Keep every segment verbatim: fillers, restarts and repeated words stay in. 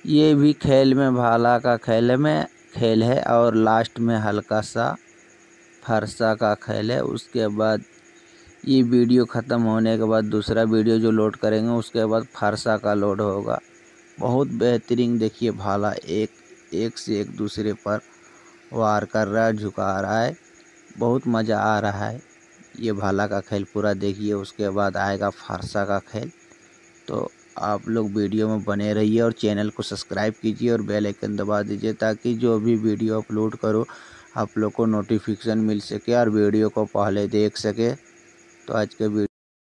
ये भी खेल में भाला का खेल में खेल है और लास्ट में हल्का सा फरसा का खेल है। उसके बाद ये वीडियो ख़त्म होने के बाद दूसरा वीडियो जो लोड करेंगे उसके बाद फरसा का लोड होगा। बहुत बेहतरीन देखिए भाला एक एक से एक दूसरे पर वार कर रहा है, झुका रहा है, बहुत मज़ा आ रहा है। ये भाला का खेल पूरा देखिए, उसके बाद आएगा फरसा का खेल। तो आप लोग वीडियो में बने रहिए और चैनल को सब्सक्राइब कीजिए और बेल आइकन दबा दीजिए ताकि जो भी वीडियो अपलोड करो आप लोग को नोटिफिकेशन मिल सके और वीडियो को पहले देख सके। तो आज के वीडियो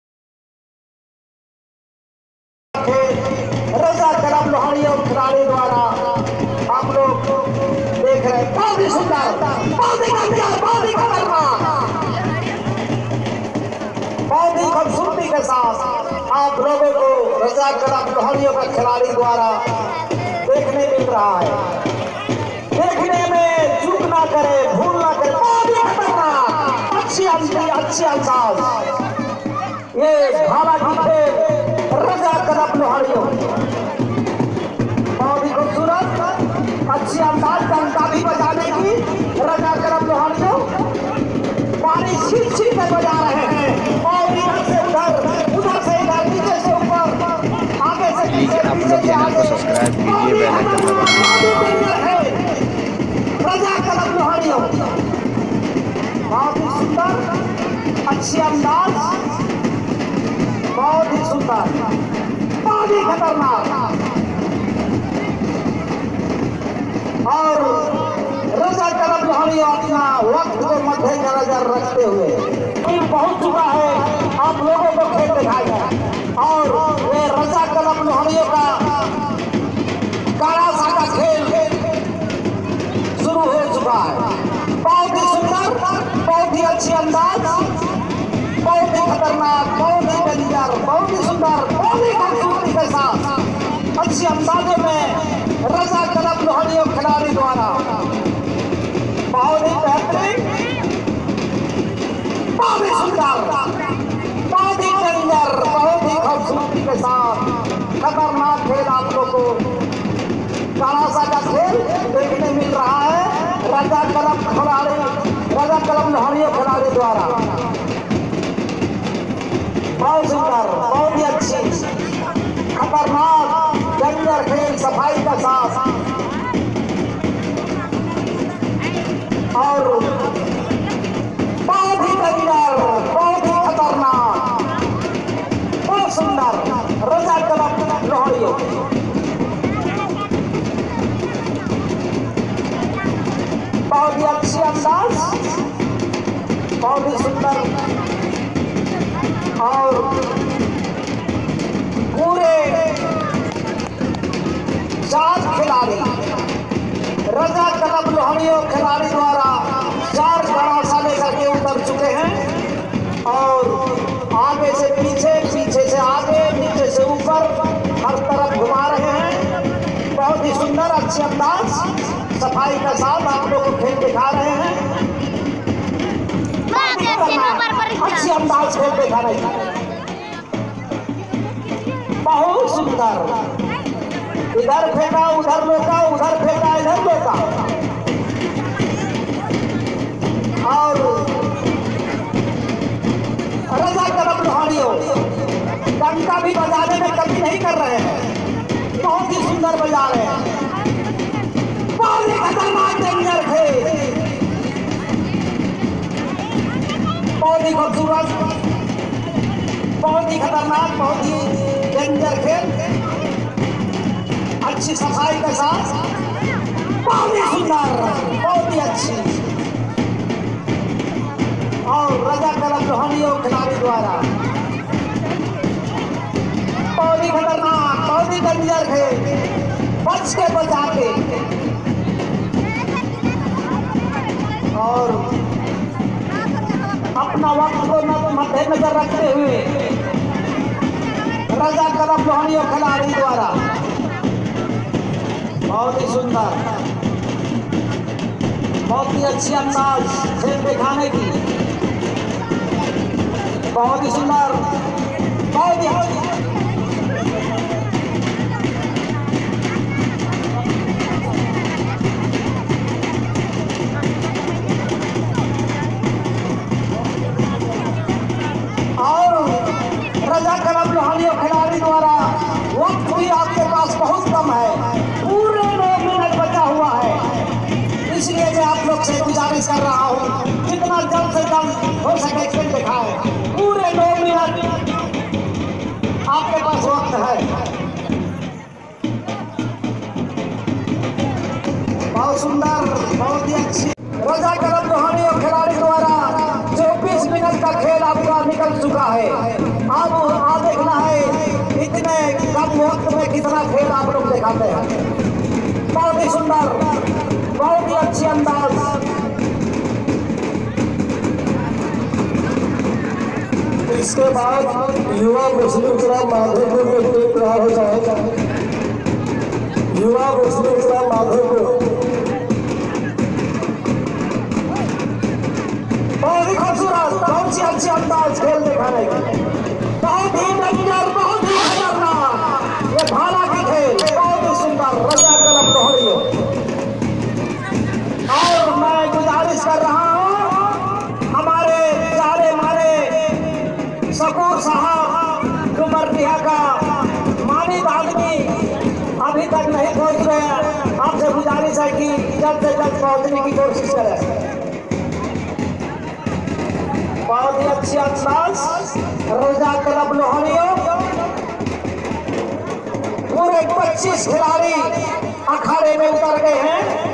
रजा कलम लोहानी और खिलाड़ी द्वारा हम लोग देख रहे हैं। बहुत ही सुंदर, बहुत ही खतरनाक, बहुत ही खतरनाक, बहुत ही खूबसूरती के साथ आप लोगों को रजा कलम लोहानियों का खिलाड़ी द्वारा देखने मिल रहा है। देखने में चूक ना करे, भूल ना करे, बहुत ही खतरनाक, अच्छी अंदाज, अच्छी अंदाज ये भाला की खेल रजा कदम लोहानियों, बहुत ही खूबसूरत अच्छी अंदाज डंका भी बजाने की रजा कदम लोहानियों पानी छीन छीन में बजा रहे हैं और इधर से उधर, उधर से इधर, नीचे से ऊपर, आगे से पीछे, पीछे से आगे, रजा कदम लोहानियों बहुत ही सुंदर अच्छी अंदाज, बहुत ही सुंदर, बहुत ही खतरनाक और रजा कदम लोहानी अपना वक्त को मद्देनजर रखते हुए पहुंच चुका है आप लोगों को खेल दिखाएगा। और वे रजा कदम लोहानियों का कारासा का खेल शुरू हो चुका है। बहुत ही सुंदर, बहुत ही अच्छी अंदाज, बहुत ही खतरनाक, बहुत ही डेंजर, बहुत ही सुंदर, बहुत ही खूबसूरती के साथ अच्छी अंदाजों में रजा कदम लोहानी और खिलाड़ी द्वारा बहुत ही बेहतरीन, बहुत ही सुंदर, बहुत ही डेंजर, बहुत ही खूबसूरती के साथ खतरनाक खेल आप लोग को कारासा का खेल देखने मिल रहा है रजा कदम खिलाड़ी, रजा कदम लोहानी और खिलाड़ी द्वारा। बहुत सुंदर, बहुत ही अच्छी खतरनाक डेंजर खेल सफाई का साथ और बहुत ही डेंजर, बहुत ही खतरनाक, बहुत सुंदर रजा कदम लोहानियों बहुत ही अच्छी अंदाज, बहुत ही सुंदर और पूरे चार खिलाड़ी रजा कदम लोहानियों खिलाड़ी द्वारा चार गड़ासा लेकर के उतर चुके हैं और आगे से पीछे, पीछे से आगे, नीचे से ऊपर हर तरफ घुमा रहे हैं। बहुत ही सुंदर अच्छी अंदाज सफाई के साथ आप लोग को खेल दिखा रहे हैं। अच्छी अंदाज खेल दिखा रहे हैं, बहुत सुंदर, इधर फेंका उधर रोका, उधर फेंका इधर रोका और रजा कदम लोहानियों डंका भी बजाने में कमी नहीं कर रहे हैं, बहुत ही सुंदर बजा रहे हैं। बहुत ही खतरनाक डेंजर खेल, बहुत ही खूबसूरत, बहुत ही खतरनाक, बहुत ही डेंजर खेल अच्छी सफाई के साथ, बहुत ही सुंदर, बहुत ही अच्छी और रजा कदम लोहानियों खिलाड़ी द्वारा बहुत ही खतरनाक, बहुत ही डेंजर खेल बच के बचा के और अपना वक्त को मद्देनजर रखते हुए रजा कदम लोहानियों खिलाड़ी द्वारा बहुत ही सुंदर, बहुत ही अच्छी अंदाज खेल दिखाने की, बहुत ही सुंदर, बहुत ही बहुत सुंदर, बहुत ही अच्छी। रजा करम लोहानी और खिलाड़ी द्वारा चौबीस मिनट का खेल आपका निकल चुका है। अब आ देखना है इतने कम वक्त में कितना खेल आप लोग दिखाते हैं। बहुत ही सुंदर, बहुत ही अच्छी अंदाज। इसके बाद युवा मुस्लिम क्लब माधोपुर में टीम तैयार हो जाएगा। युवा मुस्लिम क्लब माधोपुर बहुत ही खूबसूरत, बहुत ही अच्छी अंदाज खेल दिखाने की। बहुत ही डेंजर, बहुत ही खतरनाक ये भाला की खेल, बहुत ही सुंदर। रजा कलम लोहड़ियों। और मैं गुजारिश कर रहा हूँ हमारे प्यारे मारे शकूर साहब डुमरटिया का मानित आदमी अभी तक नहीं पहुंच रहे हैं। आपसे गुजारिश है कि जल्द से जल्द पहुंचने की कोशिश करें। बहुत ही अच्छी अंदाज रजा क्लब लोहड़ियों। पूरे पच्चीस खिलाड़ी अखाड़े में उतर गए हैं।